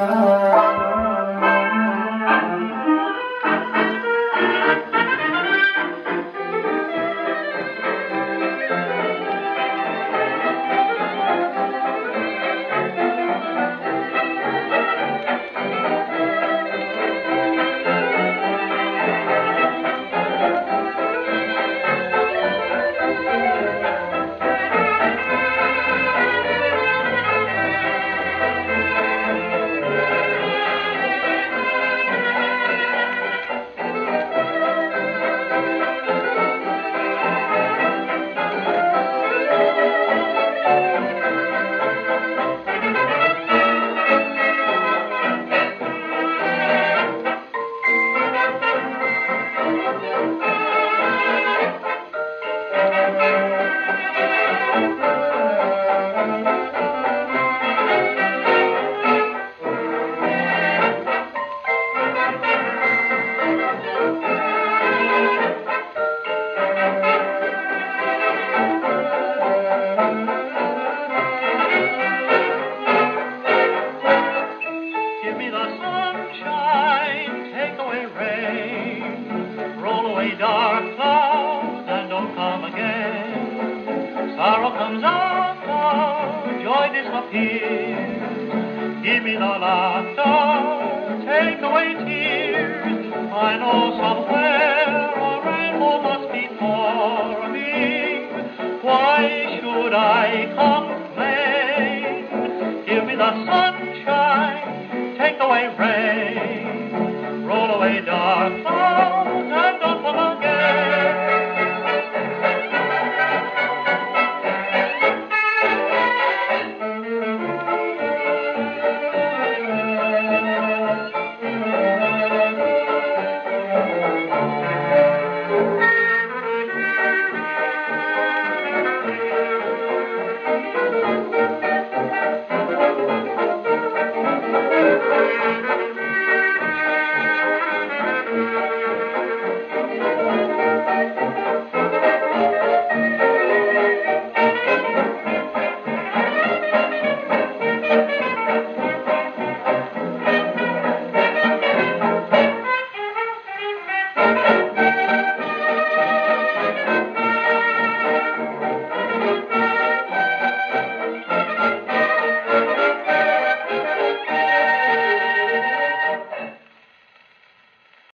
Give me the sunshine, take away rain, roll away dark clouds and don't come again. Sorrow comes after, joy disappears. Give me the laughter, take away tears. I know somewhere a rainbow must be forming. Why should I complain? Give me the sun.